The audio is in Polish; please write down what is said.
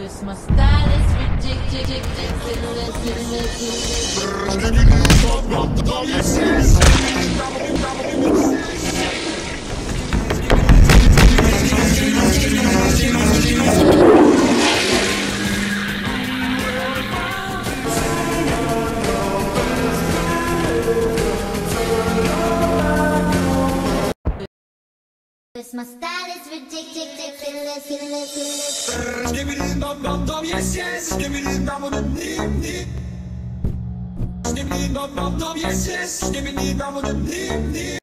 This my style is ridiculous. This my style is ridiculous. Skibbidi dum dum dum, yes yes. Skibbidi dum dum dim dim. Skibbidi dum dum dum, yes yes. Skibbidi dum dum dim dim.